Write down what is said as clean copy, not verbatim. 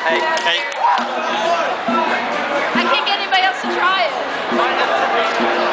Hey. I can't get anybody else to try it.